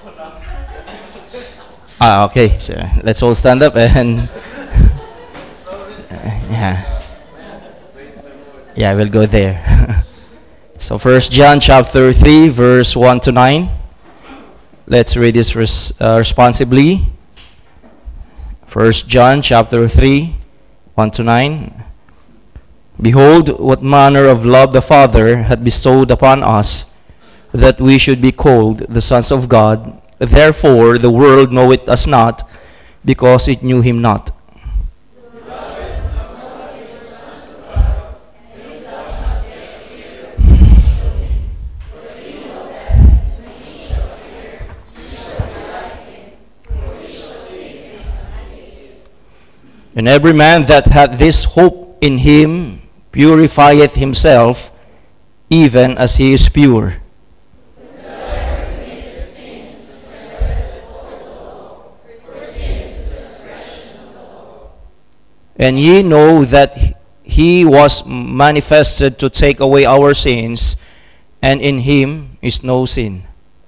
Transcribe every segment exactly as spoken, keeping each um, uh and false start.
Ah, okay. So let's all stand up and yeah, yeah, we'll go there. So First John chapter three, verse one to nine. Let's read this res uh, responsibly. First John chapter three, one to nine. Behold, what manner of love the Father hath bestowed upon us, that we should be called the sons of God. Therefore the world knoweth us not, because it knew him not. And every man that hath this hope in him purifieth himself, even as he is pure. And ye know that he was manifested to take away our sins, and in him is no sin.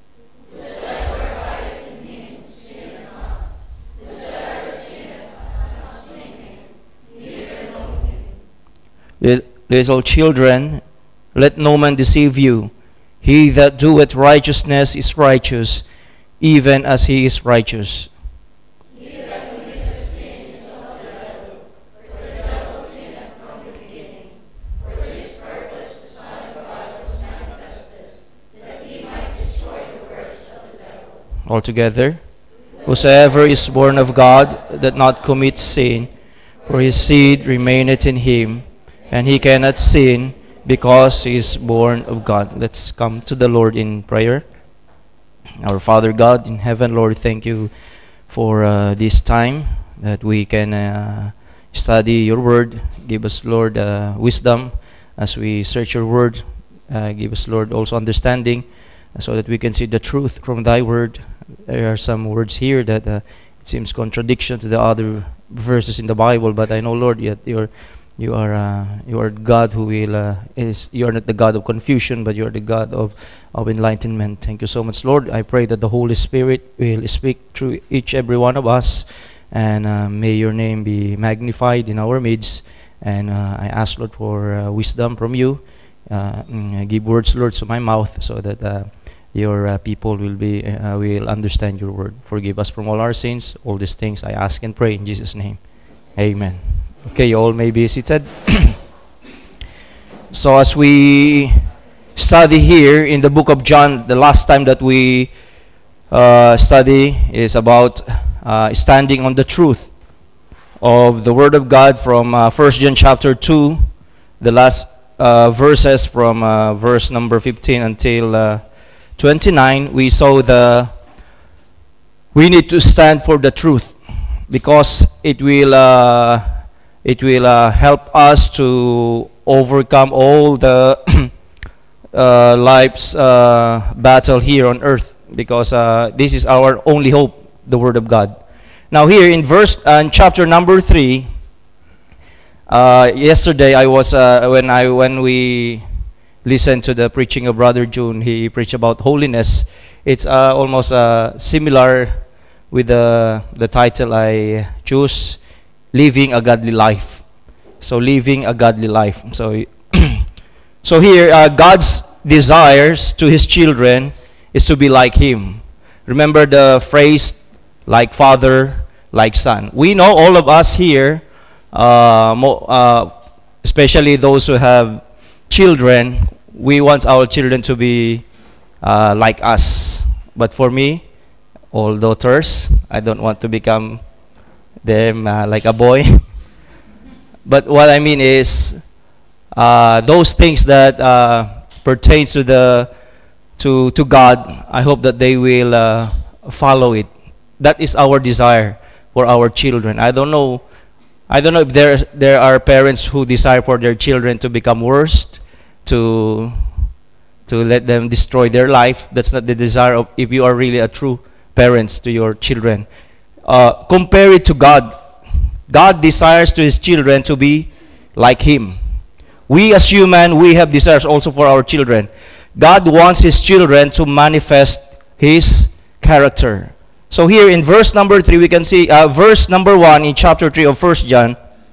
Little children, let no man deceive you. He that doeth righteousness is righteous, even as he is righteous. He that committeth sin is of the devil, for the devil sinned from the beginning. For this purpose the Son of God was manifested, that he might destroy the works of the devil. Altogether, whosoever is born of God doth not commit sin, for his seed remaineth in him, and he cannot sin, because he is born of God. Let's come to the Lord in prayer. Our Father God in heaven, Lord, thank you for uh, this time that we can uh, study your word. Give us, Lord, uh, wisdom as we search your word. Uh, give us, Lord, also understanding, uh, so that we can see the truth from thy word. There are some words here that uh, it seems contradiction to the other verses in the Bible, but I know, Lord, yet you're You are uh, you are God who will uh, is you are not the God of confusion, but you are the God of of enlightenment. Thank you so much, Lord. I pray that the Holy Spirit will speak through each every one of us, and uh, may your name be magnified in our midst. And uh, I ask, Lord, for uh, wisdom from you. Uh, mm, give words, Lord, to my mouth, so that uh, your uh, people will be uh, will understand your word. Forgive us from all our sins. All these things I ask and pray in Jesus' name. Amen. Okay, you all may be seated. So as we study here in the book of John, the last time that we uh, study is about uh, standing on the truth of the Word of God from uh, First John chapter two, the last uh, verses from uh, verse number fifteen until uh, twenty-nine. We saw the we need to stand for the truth, because it will uh, It will uh, help us to overcome all the uh, life's uh, battle here on earth, because uh, this is our only hope, the Word of God. Now here in verse uh, in chapter number three, uh, yesterday I was uh, when I when we listened to the preaching of Brother June, he preached about holiness. It's uh, almost uh, similar with the the title I choose. Living a godly life. So living a godly life. So, so here, uh, God's desires to His children is to be like Him. Remember the phrase, like Father, like Son. We know all of us here, uh, mo uh, especially those who have children, we want our children to be uh, like us. But for me, all daughters, I don't want to become them uh, like a boy. But what I mean is uh, those things that uh, pertain to the to to God, I hope that they will uh, follow it. That is our desire for our children. I don't know I don't know if there there are parents who desire for their children to become worse, to to let them destroy their life. That's not the desire of, if you are really a true parents to your children. Uh, compare it to God. God desires to His children to be like Him. We as human, we have desires also for our children. God wants His children to manifest His character. So here in verse number three, we can see, uh, verse number one in chapter three of First John,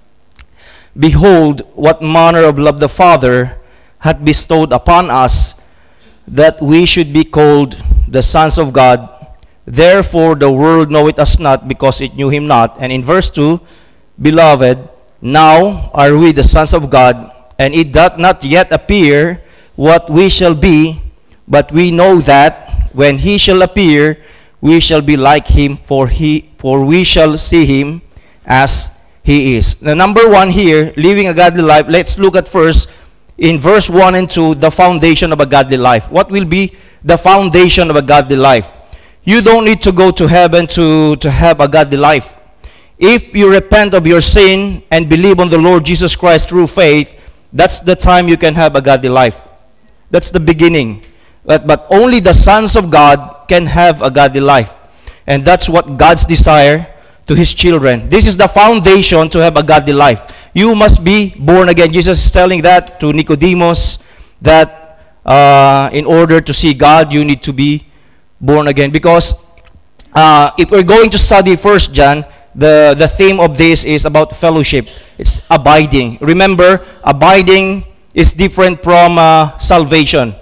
behold, what manner of love the Father hath bestowed upon us, that we should be called the sons of God. Therefore the world knoweth us not, because it knew him not. And in verse two, beloved, now are we the sons of God, and it doth not yet appear what we shall be, but we know that when he shall appear, we shall be like him, for he for we shall see him as he is. The number one here, living a godly life. Let's look at first in verse one and two, the foundation of a godly life. What will be the foundation of a godly life? You don't need to go to heaven to, to have a godly life. If you repent of your sin and believe on the Lord Jesus Christ through faith, that's the time you can have a godly life. That's the beginning. But, but only the sons of God can have a godly life. And that's what God's desire to his children. This is the foundation to have a godly life. You must be born again. Jesus is telling that to Nicodemus, that uh, in order to see God, you need to be born again. Because uh, if we're going to study First John, the, the theme of this is about fellowship. It's abiding. Remember, abiding is different from uh, salvation.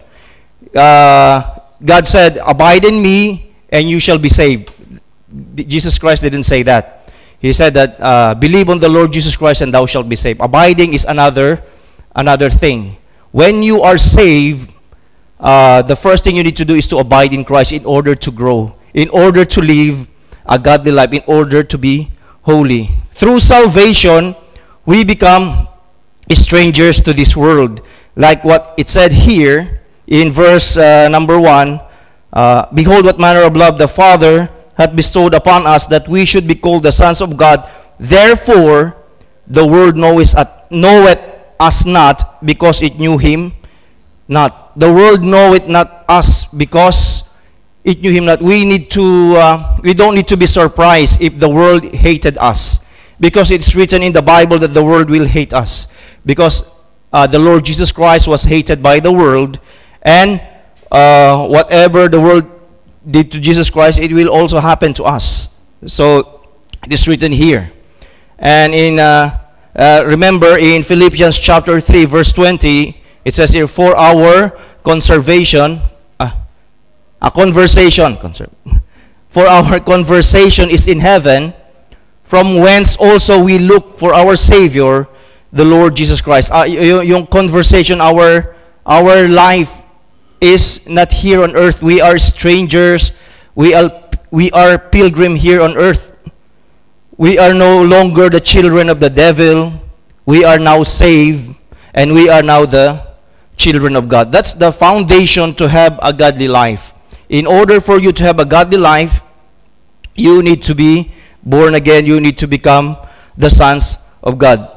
Uh, God said, abide in me and you shall be saved. Jesus Christ didn't say that. He said that uh, believe on the Lord Jesus Christ and thou shalt be saved. Abiding is another another thing. When you are saved, uh, the first thing you need to do is to abide in Christ in order to grow, in order to live a godly life, in order to be holy. Through salvation, we become strangers to this world. Like what it said here in verse uh, number one, uh, behold what manner of love the Father hath bestowed upon us, that we should be called the sons of God. Therefore the world knoweth, knoweth us not, because it knew him not. The world knoweth not us, because it knew him not. We need to, uh, we don't need to be surprised if the world hated us, because it's written in the Bible that the world will hate us, because uh, the Lord Jesus Christ was hated by the world, and uh, whatever the world did to Jesus Christ, it will also happen to us. So it is written here. And in uh, uh, remember in Philippians chapter three verse twenty, it says here, for our conservation, uh, a conversation, for our conversation is in heaven, from whence also we look for our Savior, the Lord Jesus Christ. Uh, yung conversation, our our life is not here on earth. We are strangers. We are, we are pilgrim here on earth. We are no longer the children of the devil. We are now saved, and we are now the children of God. That's the foundation to have a godly life. In order for you to have a godly life, you need to be born again. You need to become the sons of God.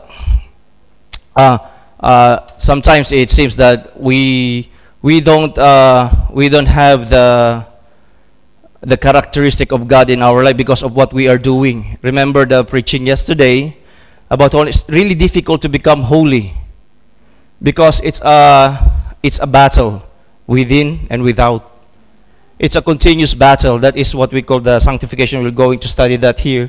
Uh, uh, sometimes it seems that we We don't uh, we don't have the the characteristic of God in our life because of what we are doing. Remember the preaching yesterday about how it's really difficult to become holy, because it's a it's a battle within and without. It's a continuous battle. That is what we call the sanctification. We're going to study that here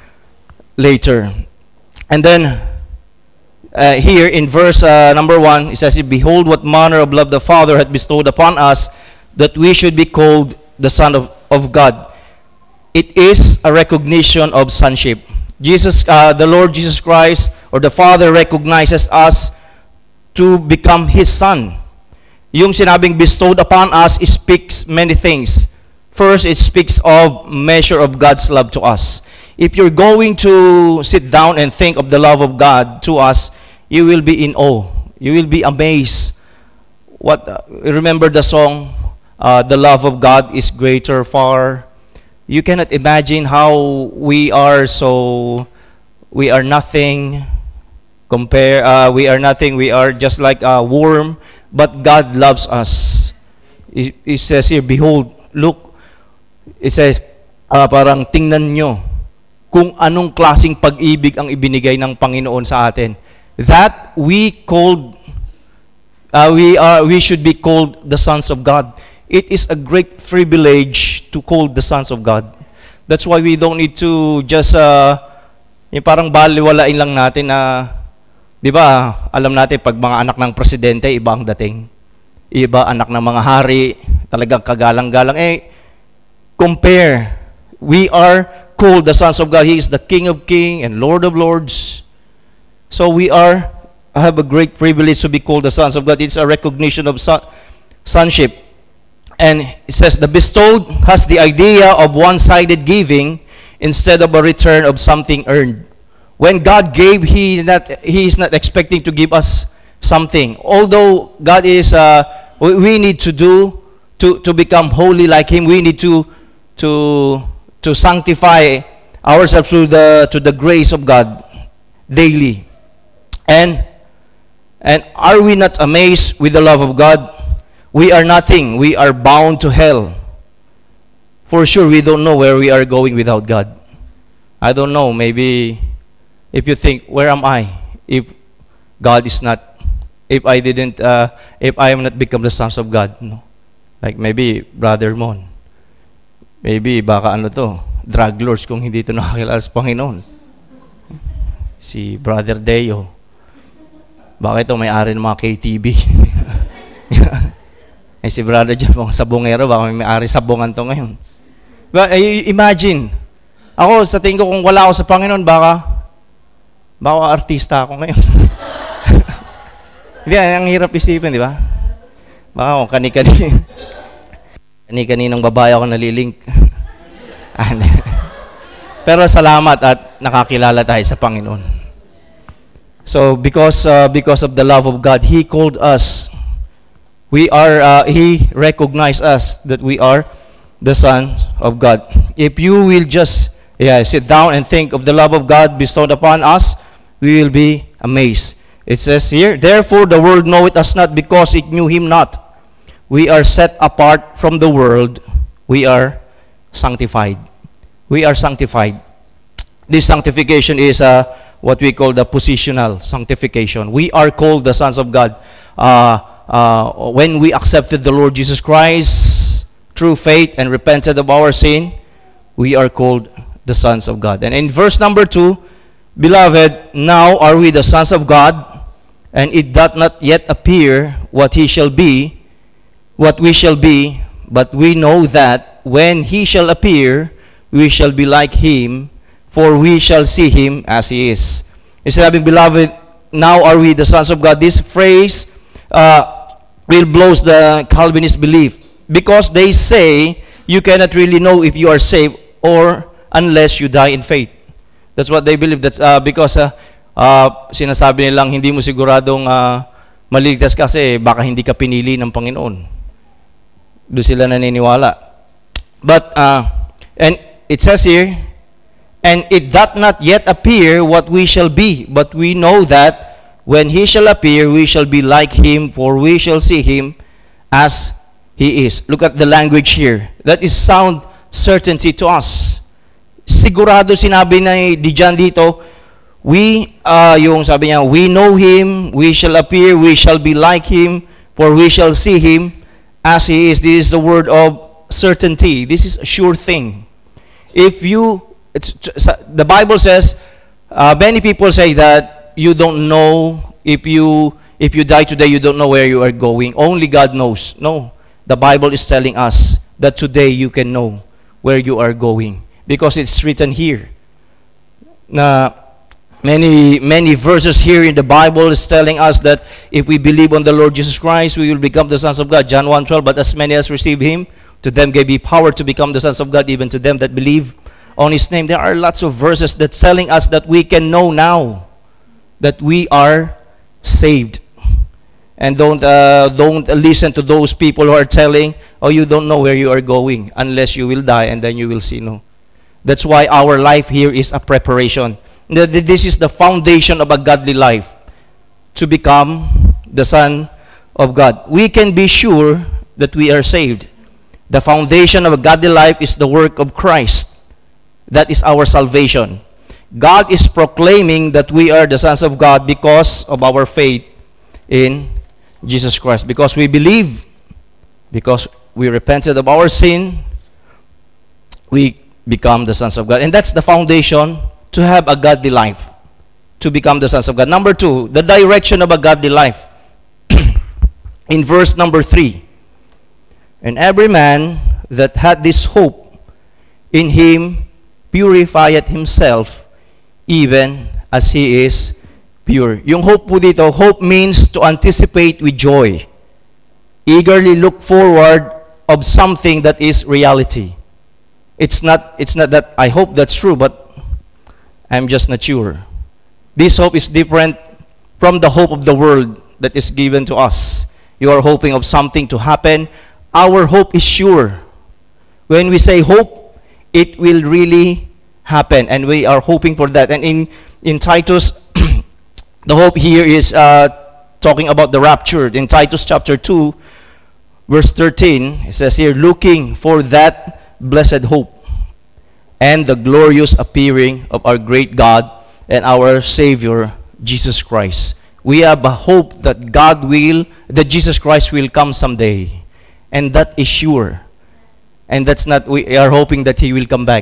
later. And then Uh, here in verse uh, number one, it says, behold what manner of love the Father hath bestowed upon us, that we should be called the Son of, of God. It is a recognition of sonship. Jesus, uh, the Lord Jesus Christ, or the Father, recognizes us to become His Son. Yung sinabing bestowed upon us, it speaks many things. First, it speaks of measure of God's love to us. If you're going to sit down and think of the love of God to us, you will be in awe. You will be amazed. What? Uh, remember the song, uh, the love of God is greater far. You cannot imagine how we are so, we are nothing, compare, uh, we are nothing, we are just like a worm, but God loves us. It, it says here, behold, look, it says, uh, parang tingnan nyo kung anong klaseng pag-ibig ang ibinigay ng Panginoon sa atin. That we called, uh, we are, we should be called the sons of God. it is a great privilege to call the sons of God. That's why we don't need to just, uh, yung parang baliwalain lang natin na, di ba, alam natin, pag mga anak ng presidente, iba ang dating. Iba anak ng mga hari, talagang kagalang-galang. Eh, compare. We are called the sons of God. He is the King of Kings and Lord of Lords. So we are, have a great privilege to be called the sons of God. It's a recognition of son, sonship. And it says, the bestowed has the idea of one-sided giving instead of a return of something earned. When God gave, He, not, he is not expecting to give us something. Although God is, uh, we, we need to do, to, to become holy like Him, we need to, to, to sanctify ourselves to the, to the grace of God daily. And, and are we not amazed with the love of God? We are nothing. We are bound to hell. For sure, we don't know where we are going without God. I don't know. Maybe if you think, where am I? If God is not, if I didn't, uh, if I am not become the sons of God. No? Like maybe Brother Mon. Maybe baka ano to, drug lords kung hindi ito nakakilala sa Panginoon. Si Brother Deo. Baka ito may-ari ng mga K T V. Ay si brother dyan, mga sabongero, baka may may-ari sabongan to ngayon. But, uh, imagine, ako sa tingin ko kung wala ako sa Panginoon, baka, baka artista ako ngayon. Hindi, ang hirap isipin, di ba? Baka kung kani-kani, kani-kaninang babae ako nalilink. Pero salamat at nakakilala tayo sa Panginoon. So, because, uh, because of the love of God, He called us. We are, uh, He recognized us that we are the sons of God. If you will just yeah, sit down and think of the love of God bestowed upon us, we will be amazed. It says here, therefore the world knoweth us not because it knew Him not. We are set apart from the world. We are sanctified. We are sanctified. This sanctification is uh, what we call the positional sanctification. We are called the sons of God. Uh, Uh, when we accepted the Lord Jesus Christ through faith and repented of our sin, we are called the sons of God. And in verse number two, beloved, now are we the sons of God, and it doth not yet appear what he shall be, what we shall be, but we know that when He shall appear, we shall be like Him, for we shall see Him as He is. Instead of beloved, now are we the sons of God, this phrase uh, will blows the Calvinist belief, because they say you cannot really know if you are saved or unless you die in faith. That's what they believe. That's uh, because uh, uh, sinasabi nilang hindi mo siguradong uh, maliligtas kasi baka hindi ka pinili ng Panginoon. Doon sila naniniwala. But uh, and it says here, and it doth not yet appear what we shall be, but we know that when He shall appear, we shall be like Him, for we shall see Him as He is. Look at the language here. That is sound certainty to us. Sigurado sinabi na di dyan dito, we, uh, yung sabi niya, we know Him, we shall appear, we shall be like Him, for we shall see Him as He is. This is the word of certainty. This is a sure thing. If you, it's, the Bible says, uh, many people say that, you don't know if you if you die today, you don't know where you are going. Only God knows. No. The Bible is telling us that today you can know where you are going, because it's written here. Na many many verses here in the Bible is telling us that if we believe on the Lord Jesus Christ, we will become the sons of God. John one twelve, but as many as receive Him, to them gave He power to become the sons of God, even to them that believe on His name. There are lots of verses that telling us that we can know now that we are saved. And don't uh, don't listen to those people who are telling, oh, you don't know where you are going unless you will die and then you will see. No. That's why our life here is a preparation. This is the foundation of a godly life, to become the son of God. We can be sure that we are saved. The foundation of a godly life is the work of Christ. That is our salvation. God is proclaiming that we are the sons of God because of our faith in Jesus Christ. Because we believe, because we repented of our sin, we become the sons of God. And that's the foundation to have a godly life, to become the sons of God. Number two, the direction of a godly life. In verse number three, and every man that had this hope in him purifieth himself, even as he is pure. Yung hope po dito, hope means to anticipate with joy, eagerly look forward of something that is reality. It's not, it's not that I hope that's true, but I'm just not sure. This hope is different from the hope of the world that is given to us. You are hoping of something to happen. Our hope is sure. When we say hope, it will really happen, and we are hoping for that. And in, in Titus, the hope here is uh, talking about the rapture. In Titus chapter two, verse thirteen, it says here, looking for that blessed hope and the glorious appearing of our great God and our Savior, Jesus Christ. We have a hope that God will, that Jesus Christ will come someday. And that is sure. And that's not, we are hoping that He will come back.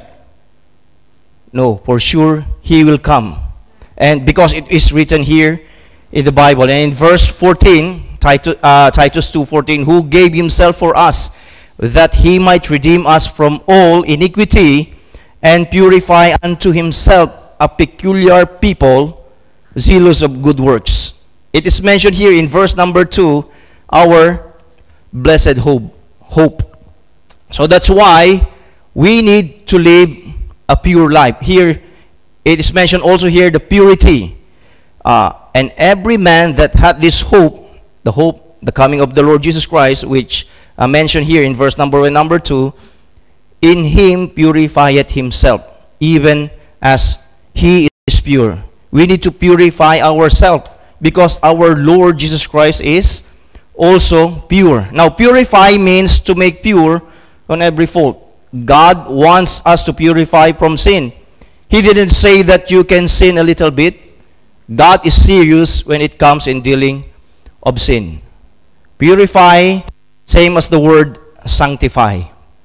No, for sure, He will come. And because it is written here in the Bible. And in verse fourteen, Titus, uh, Titus two fourteen, who gave Himself for us, that He might redeem us from all iniquity, and purify unto Himself a peculiar people, zealous of good works. It is mentioned here in verse number two, our blessed hope. Hope. So that's why we need to live a pure life. Here, it is mentioned also here the purity. Uh, and every man that had this hope, the hope, the coming of the Lord Jesus Christ, which uh, mentioned here in verse number one, number two, in Him purifieth himself, even as He is pure. We need to purify ourselves because our Lord Jesus Christ is also pure. Now, purify means to make pure on every fault. God wants us to purify from sin. He didn't say that you can sin a little bit. God is serious when it comes in dealing of sin. Purify, same as the word sanctify.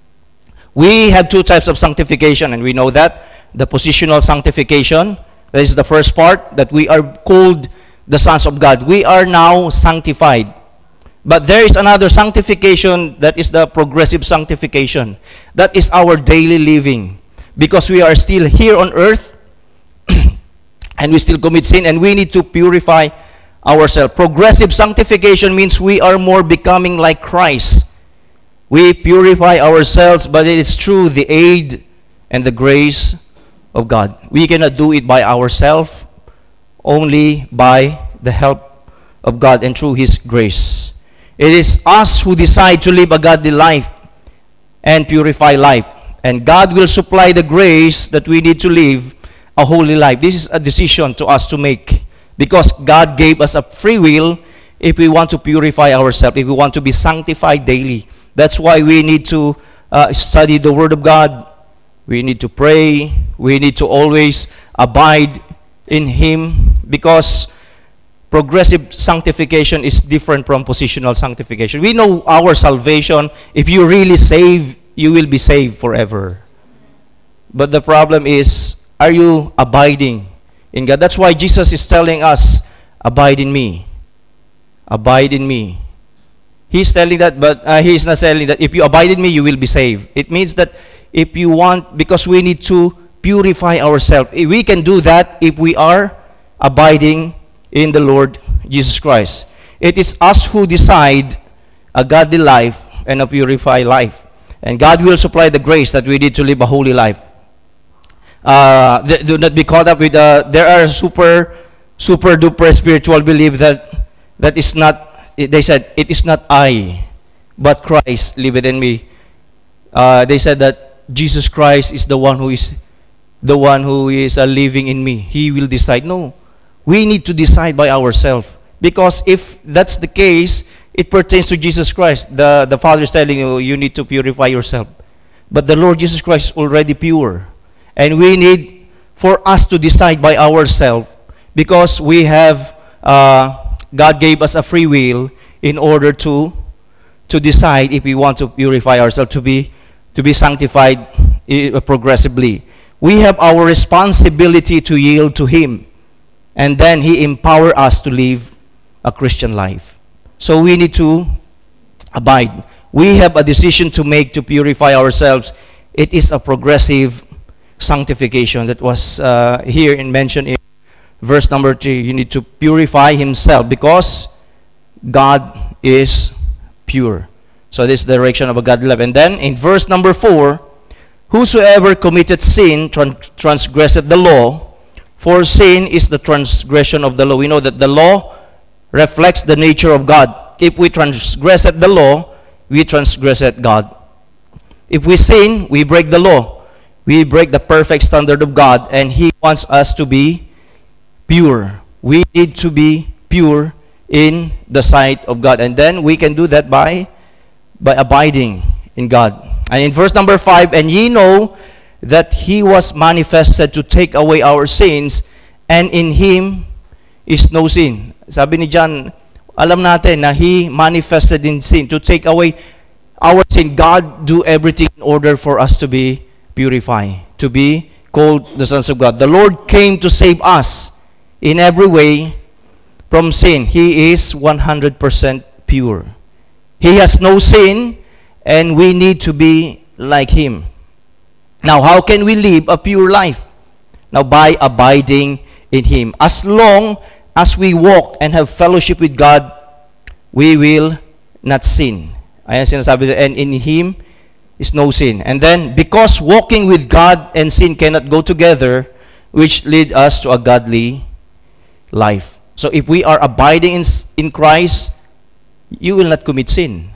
We have two types of sanctification, and we know that. The positional sanctification, that is the first part, that we are called the sons of God. We are now sanctified. But there is another sanctification, that is the progressive sanctification. That is our daily living. Because we are still here on earth, and we still commit sin, and we need to purify ourselves. Progressive sanctification means we are more becoming like Christ. We purify ourselves, but it is through the aid and the grace of God. We cannot do it by ourselves, only by the help of God and through His grace. It is us who decide to live a godly life and purify life. And God will supply the grace that we need to live a holy life. This is a decision to us to make, because God gave us a free will if we want to purify ourselves, if we want to be sanctified daily. That's why we need to uh, study the Word of God. We need to pray. We need to always abide in Him, because progressive sanctification is different from positional sanctification. We know our salvation. If you really save, you will be saved forever. But the problem is, are you abiding in God? That's why Jesus is telling us, abide in me. Abide in me. He's telling that, but uh, He's not telling that if you abide in me, you will be saved. It means that if you want, because we need to purify ourselves. We can do that if we are abiding in the Lord Jesus Christ. It is us who decide a godly life and a purified life. And God will supply the grace that we need to live a holy life. Uh, th- do not be caught up with, uh, there are super, super duper spiritual belief that that is not, they said, it is not I, but Christ liveth in me. Uh, they said that Jesus Christ is the one who is the one who is uh, living in me. He will decide. No, we need to decide by ourselves. Because if that's the case, it pertains to Jesus Christ. The, the Father is telling you, you need to purify yourself. But the Lord Jesus Christ is already pure. And we need for us to decide by ourselves, because we have, uh, God gave us a free will in order to, to decide if we want to purify ourselves, to be to be sanctified eh, progressively. We have our responsibility to yield to Him, and then He empower us to live a Christian life. So we need to abide. We have a decision to make to purify ourselves. It is a progressive sanctification that was uh, here in mentioned in verse number three. You need to purify himself because God is pure. So this is the direction of a godly life. And then in verse number four, whosoever committed sin tran- transgresseth the law, for sin is the transgression of the law. We know that the law reflects the nature of God. If we transgress the law, we transgress God. If we sin, we break the law. We break the perfect standard of God, and He wants us to be pure. We need to be pure in the sight of God. And then we can do that by, by abiding in God. And in verse number five, and ye know that He was manifested to take away our sins, and in Him is no sin. Sabi ni John, alam natin na He manifested in sin to take away our sin. God do everything in order for us to be purified, to be called the sons of God. The Lord came to save us in every way from sin. He is one hundred percent pure. He has no sin, and we need to be like Him. Now, how can we live a pure life? Now, by abiding in Him. As long as we walk and have fellowship with God, we will not sin. Ayan sinasabi, and in Him is no sin. And then, because walking with God and sin cannot go together, which lead us to a godly life. So if we are abiding in, in Christ, you will not commit sin.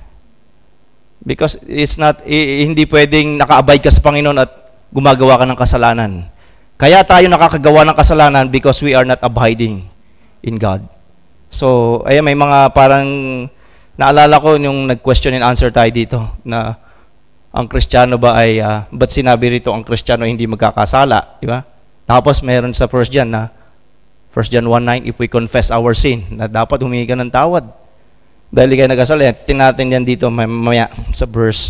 Because it's not, eh, hindi pwedeng naka-abide ka sa Panginoon at gumagawa ka ng kasalanan. Kaya tayo nakakagawa ng kasalanan because we are not abiding in God. So, ayan, may mga parang, naalala ko yung nag-question and answer tayo dito, na ang Kristiyano ba ay, uh, ba't sinabi rito ang Kristiyano hindi magkakasala? Di ba? Tapos meron sa First John na, First John one nine, if we confess our sin, na dapat humingi ka ng tawad. Dahil kayo nag-asala, tingnan natin yan dito mamaya sa verse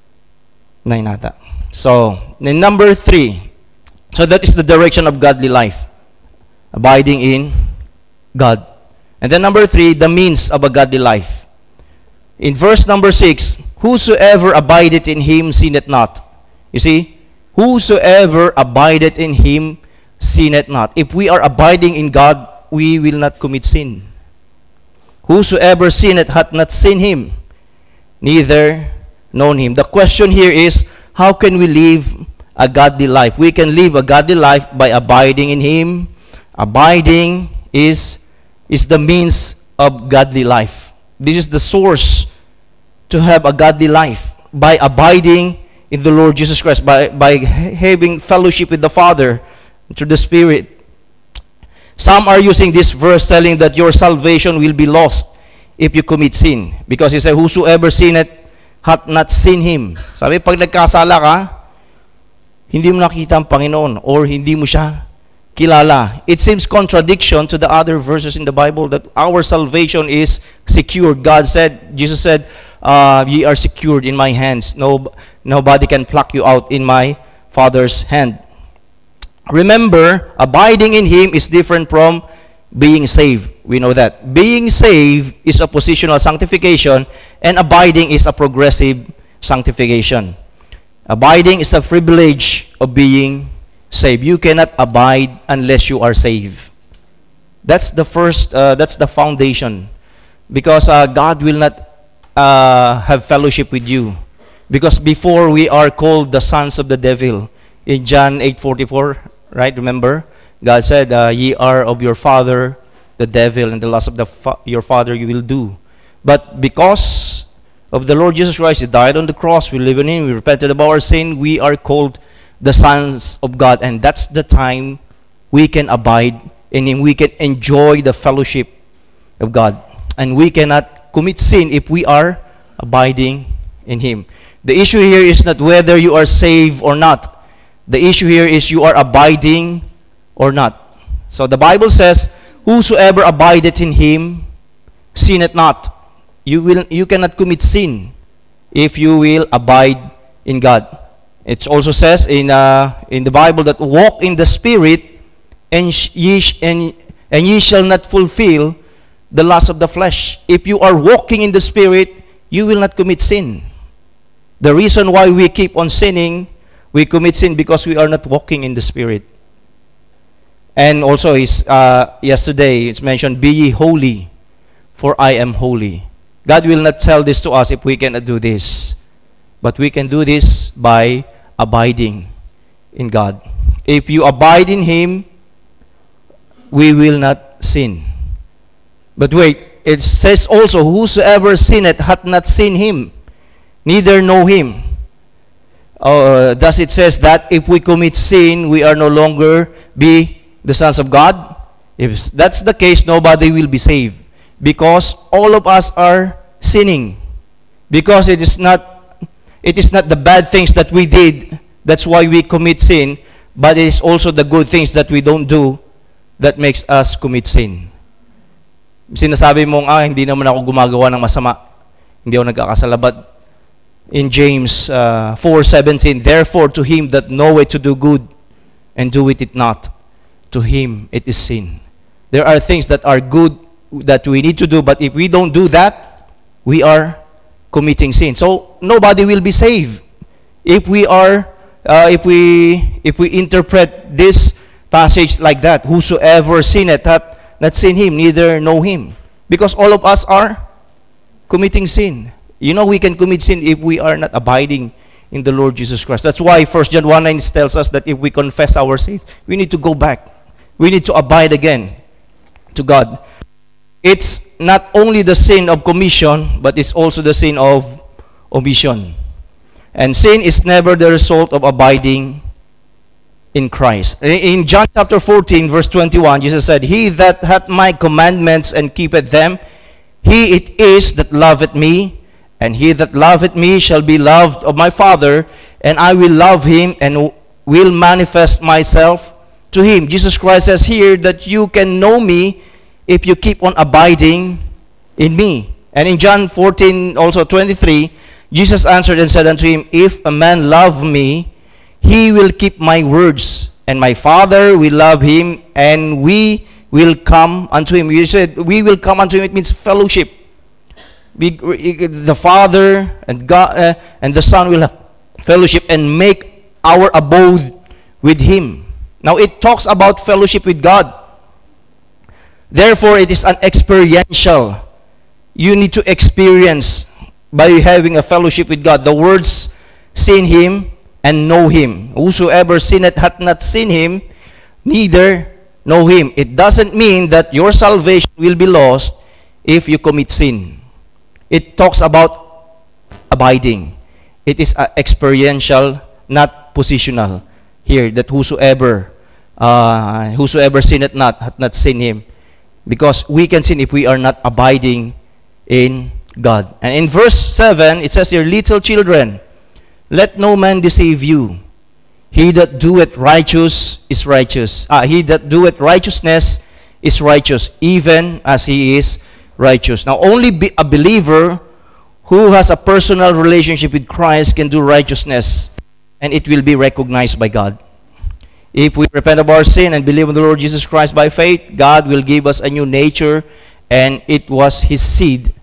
nine nata. So, in number three, so that is the direction of godly life. Abiding in God. And then number three, the means of a godly life. In verse number six, whosoever abideth in Him sinneth not. You see? Whosoever abideth in Him sinneth not. If we are abiding in God, we will not commit sin. Whosoever sinneth hath not seen Him, neither known Him. The question here is, how can we live a godly life? We can live a godly life by abiding in Him. Abiding is, is the means of godly life. This is the source to have a godly life, by abiding in the Lord Jesus Christ, by, by having fellowship with the Father through the Spirit. Some are using this verse telling that your salvation will be lost if you commit sin. Because He said, whosoever sinneth hath not seen Him. Sabi, pag nagkasala ka, hindi mo nakita ang Panginoon or hindi mo siya kilala. It seems contradiction to the other verses in the Bible that our salvation is secured. God said, Jesus said, uh, ye are secured in my hands. No, nobody can pluck you out in my Father's hand. Remember, abiding in Him is different from being saved. We know that. Being saved is a positional sanctification, and abiding is a progressive sanctification. Abiding is a privilege of being saved. You cannot abide unless you are saved. That's the first, uh, that's the foundation. Because uh, God will not uh, have fellowship with you. Because before we are called the sons of the devil. In John eight forty-four, right? Remember? God said, uh, ye are of your father, the devil, and the lust of the fa- your father you will do. But because of the Lord Jesus Christ, He died on the cross, we live in Him, we repented of our sin, we are called the sons of God. And that's the time we can abide in Him. We can enjoy the fellowship of God. And we cannot commit sin if we are abiding in Him. The issue here is not whether you are saved or not. The issue here is you are abiding or not. So the Bible says, whosoever abideth in Him sinneth not. You will, you cannot commit sin if you will abide in God. It also says in uh, in the Bible that walk in the Spirit, and ye sh- and and ye shall not fulfill the lust of the flesh. If you are walking in the Spirit, you will not commit sin. The reason why we keep on sinning, we commit sin because we are not walking in the Spirit. And also, is uh, yesterday it's mentioned, "Be ye holy, for I am holy." God will not tell this to us if we cannot do this, but we can do this by abiding in God. If you abide in Him, we will not sin. But wait, it says also, "Whosoever sinneth hath not seen Him, neither know Him." Uh, thus it says that if we commit sin, we are no longer be the sons of God. If that's the case, nobody will be saved, because all of us are sinning. Because it is not it is not the bad things that we did, that's why we commit sin, but it is also the good things that we don't do that makes us commit sin. Sinasabi mong, ah, hindi naman ako gumagawa ng masama, hindi ako nagkakasala. But in James uh, four seventeen, "Therefore to him that knoweth to do good, and doeth it not, to him it is sin." There are things that are good that we need to do, but if we don't do that, we are committing sin. So nobody will be saved if we are uh, if we if we interpret this passage like that. "Whosoever sinneth hath not seen Him, neither know Him." Because all of us are committing sin. You know, we can commit sin if we are not abiding in the Lord Jesus Christ. That's why First John one nine tells us that if we confess our sin, we need to go back. We need to abide again to God. It's not only the sin of commission, but it's also the sin of omission. And sin is never the result of abiding in Christ. In John chapter fourteen, verse twenty-one, Jesus said, "He that hath my commandments and keepeth them, he it is that loveth me, and he that loveth me shall be loved of my Father, and I will love him and will manifest myself to him." Jesus Christ says here that you can know me if you keep on abiding in me. And in John fourteen, also twenty-three, Jesus answered and said unto him, "If a man love me, he will keep my words, and my Father will love him, and we will come unto him." You said, we will come unto him, it means fellowship. We, the Father and God uh, and the Son will have fellowship and make our abode with Him. Now it talks about fellowship with God. Therefore, it is an experiential. You need to experience by having a fellowship with God. The words, "seen Him and know Him." "Whosoever sinneth hath not seen Him, neither know Him." It doesn't mean that your salvation will be lost if you commit sin. It talks about abiding. It is uh, experiential, not positional. Here, that whosoever, uh, whosoever sinneth not hath not seen Him. Because we can sin if we are not abiding in God. And in verse seven, it says here, "Little children, let no man deceive you. He that doeth righteous is righteous. Ah, he that doeth righteousness is righteous, even as he is righteous." Now, only be a believer who has a personal relationship with Christ can do righteousness, and it will be recognized by God. If we repent of our sin and believe in the Lord Jesus Christ by faith, God will give us a new nature, and it was His seed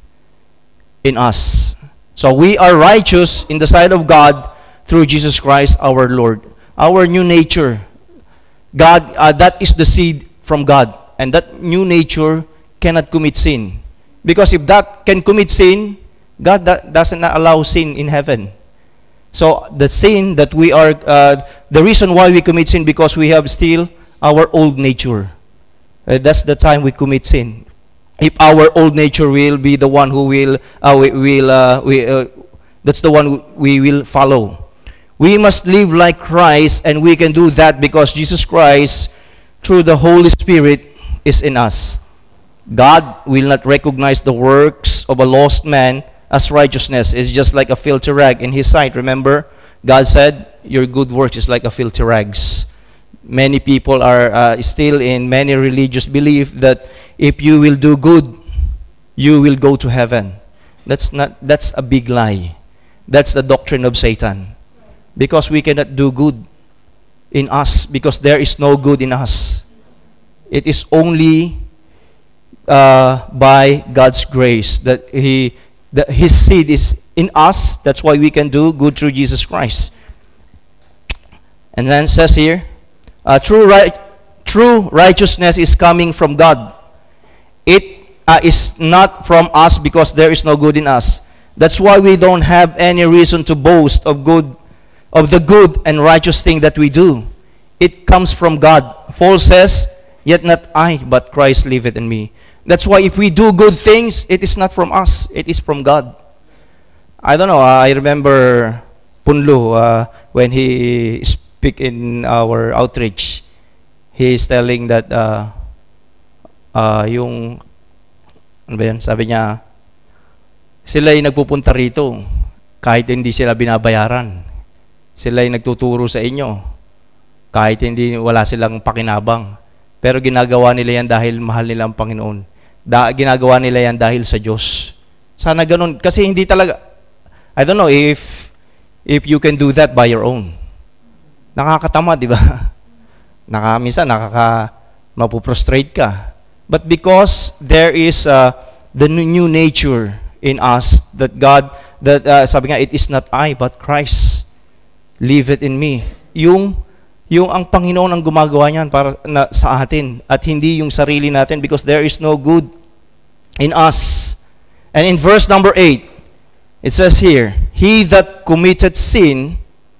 in us. So we are righteous in the sight of God through Jesus Christ our Lord. Our new nature, God, uh, that is the seed from God, and that new nature cannot commit sin. Because if that can commit sin, God that doesn't allow sin in heaven. So the sin that we are, uh, the reason why we commit sin, because we have still our old nature. Uh, that's the time we commit sin. If our old nature will be the one who will, uh, we will, uh, we, uh, that's the one we will follow. We must live like Christ, and we can do that because Jesus Christ, through the Holy Spirit, is in us. God will not recognize the works of a lost man as righteousness. It's just like a filthy rag in His sight. Remember, God said, "Your good works is like a filthy rags." Many people are uh, still in many religious belief that if you will do good, you will go to heaven. That's not. That's a big lie. That's the doctrine of Satan. Because we cannot do good in us, because there is no good in us. It is only uh, by God's grace that He, that His seed is in us. That's why we can do good through Jesus Christ. And then it says here, uh, true, right, true righteousness is coming from God. It uh, is not from us, because there is no good in us. That's why we don't have any reason to boast of good, of the good and righteous thing that we do. It comes from God. Paul says, yet not I, but Christ liveth in me. That's why if we do good things, it is not from us, it is from God. I don't know, uh, I remember Punlu, uh, when he speak in our outreach, he is telling that uh, uh, yung, ano ba yun? Sabi niya, sila ay nagpupunta rito kahit hindi sila binabayaran. Sila ay nagtuturo sa inyo kahit hindi, wala silang pakinabang. Pero ginagawa nila yan dahil mahal nila ang Panginoon. Da, ginagawa nila yan dahil sa Diyos. Sana ganun. Kasi hindi talaga, I don't know if if you can do that by your own. Nakakatama, di ba? Naka, minsan, nakaka, mapuprostrate ka. But because there is uh, the new nature in us, that God, that uh, sabi nga, it is not I, but Christ liveth in me. Yung Yung ang Panginoon ang gumagawa niyan para na, sa atin, at hindi yung sarili natin, because there is no good in us. And in verse number eight, it says here, he that committed sin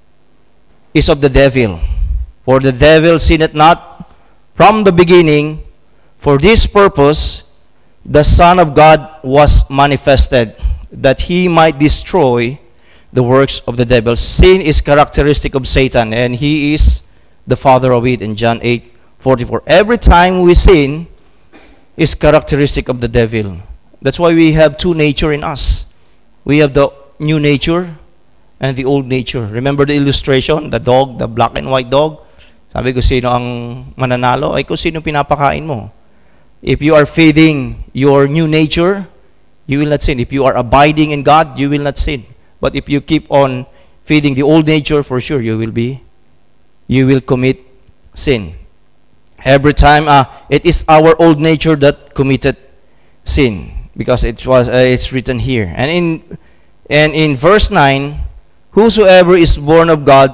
is of the devil. For the devil sinned not from the beginning. For this purpose the Son of God was manifested, that he might destroy the works of the devil. Sin is characteristic of Satan, and he is the father of it in John eight forty-four. Every time we sin is characteristic of the devil. That's why we have two nature in us. We have the new nature and the old nature. Remember the illustration, the dog, the black and white dog? Sabi ko, sino ang mananalo? Ay kung sino pinapakain mo. If you are feeding your new nature, you will not sin. If you are abiding in God, you will not sin. But if you keep on feeding the old nature, for sure you will be you will commit sin. Every time, uh, it is our old nature that committed sin, because it was uh, it's written here. And in and in verse nine, whosoever is born of God,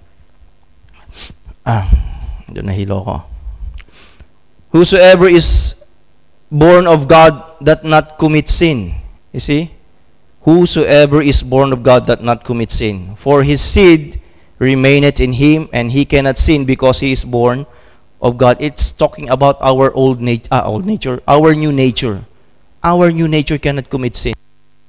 ah, doon nahilo ko. Whosoever is born of God that not commit sin. You see? Whosoever is born of God that not commit sin. For his seed remaineth in him, and he cannot sin because he is born of God. It's talking about our old, nat uh, old nature, our new nature. Our new nature cannot commit sin.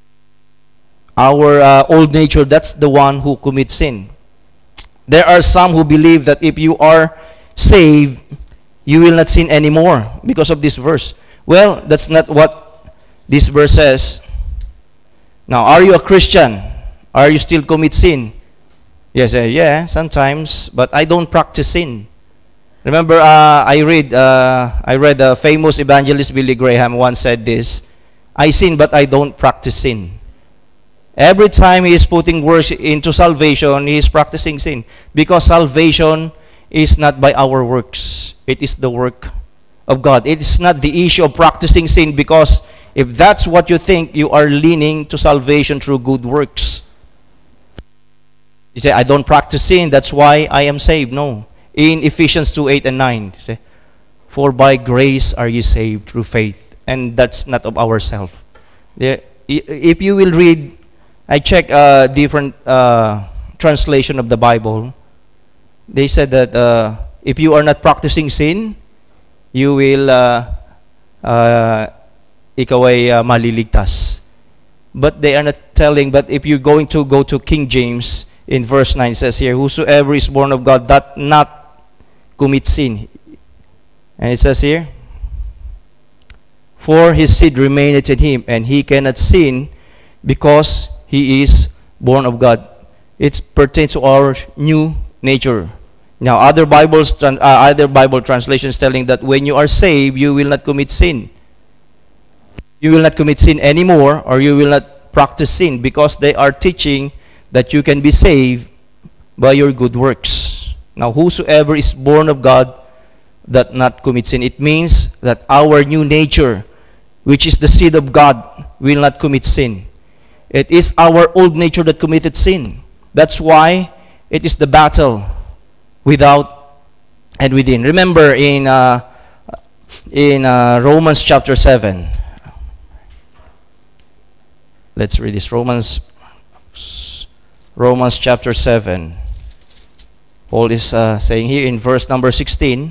Our uh, old nature, that's the one who commits sin. There are some who believe that if you are saved, you will not sin anymore because of this verse. Well, that's not what this verse says. Now, are you a Christian? Are you still commit sin? Yes, uh, yeah, sometimes, but I don't practice sin. Remember, uh, I read, uh, I read a famous evangelist, Billy Graham, once said this: I sin, but I don't practice sin. Every time he is putting words into salvation, he is practicing sin, because salvation is not by our works; it is the work of God. It is not the issue of practicing sin, because if that's what you think, you are leaning to salvation through good works. You say, I don't practice sin, that's why I am saved. No. In Ephesians two, eight and nine, you say, for by grace are you saved through faith, and that's not of ourselves. If you will read, I check uh, different uh, translation of the Bible, they said that uh, if you are not practicing sin, you will, uh, uh, ikaw ay uh, maliligtas. But they are not telling, but if you're going to go to King James, in verse nine, it says here, whosoever is born of God doth not commit sin. And it says here, for his seed remaineth in him, and he cannot sin because he is born of God. It pertains to our new nature. Now, other Bibles, uh, other Bible translations telling that when you are saved, you will not commit sin. You will not commit sin anymore, or you will not practice sin, because they are teaching that you can be saved by your good works. Now, whosoever is born of God doth not commit sin. It means that our new nature, which is the seed of God, will not commit sin. It is our old nature that committed sin. That's why it is the battle without and within. Remember in uh, in uh, Romans chapter seven. Let's read this. Romans Romans chapter seven. Paul is uh, saying here in verse number sixteen,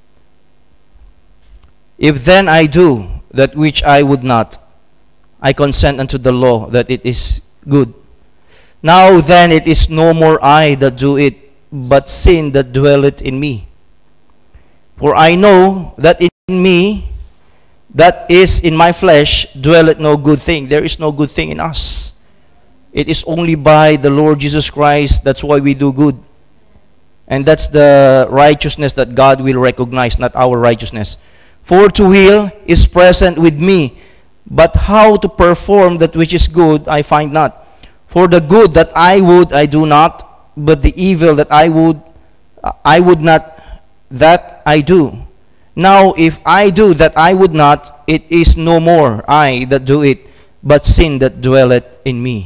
if then I do that which I would not, I consent unto the law that it is good. Now then it is no more I that do it, but sin that dwelleth in me. For I know that in me, that is in my flesh, dwelleth no good thing. There is no good thing in us. It is only by the Lord Jesus Christ. That's why we do good. And that's the righteousness that God will recognize, not our righteousness. For to will is present with me, but how to perform that which is good I find not. For the good that I would I do not, but the evil that I would I would not, that I do. Now if I do that I would not, it is no more I that do it, but sin that dwelleth in me.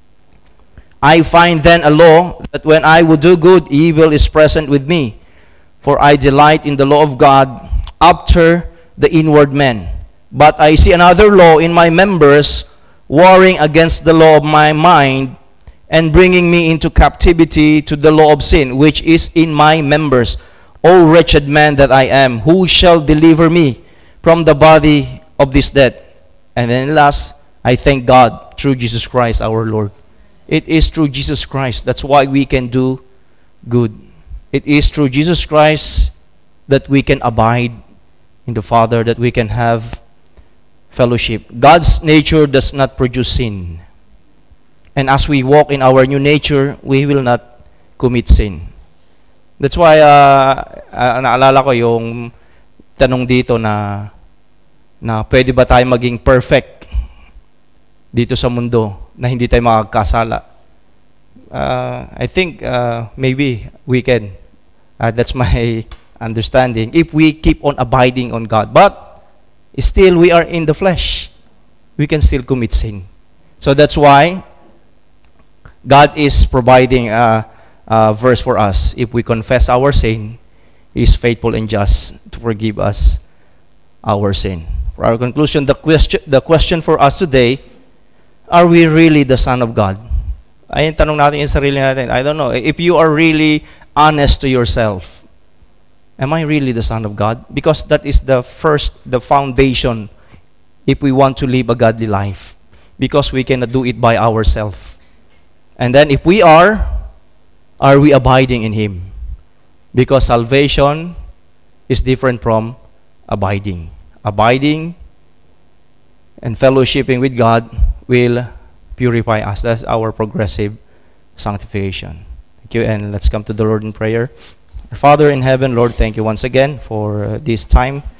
I find then a law, that when I would do good, evil is present with me. For I delight in the law of God after the inward man. But I see another law in my members, warring against the law of my mind, and bringing me into captivity to the law of sin, which is in my members. O wretched man that I am, who shall deliver me from the body of this death? And then last, I thank God through Jesus Christ our Lord. It is through Jesus Christ. That's why we can do good. It is through Jesus Christ that we can abide in the Father, that we can have fellowship. God's nature does not produce sin. And as we walk in our new nature, we will not commit sin. That's why, uh, uh, naalala ko yung tanong dito na, na pwede ba tayo maging perfect dito sa mundo na hindi tayo makakasala. Uh, I think uh, maybe we can. Uh, that's my understanding. If we keep on abiding on God. But still we are in the flesh. We can still commit sin. So that's why God is providing a, a verse for us. If we confess our sin, He is faithful and just to forgive us our sin. For our conclusion, the question, the question for us today, are we really the Son of God? Ayun, tanong natin yung sarili natin. I don't know. If you are really honest to yourself, am I really the Son of God? Because that is the first, the foundation if we want to live a godly life. Because we cannot do it by ourselves. And then if we are, are we abiding in Him? Because salvation is different from abiding. Abiding and fellowshipping with God will purify us. That's our progressive sanctification. Thank you, and let's come to the Lord in prayer. Our Father in heaven, Lord, thank you once again for uh, this time